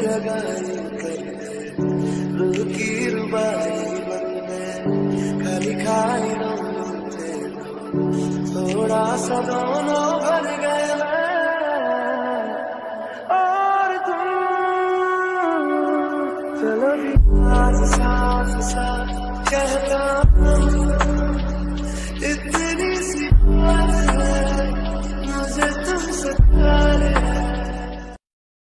लगाई कर रूह की रुबाई बन गए, खाली खाली रोते थोड़ा सा दोनों भर गए मैं और तुम। चलो सांस सांस सा कहता हूँ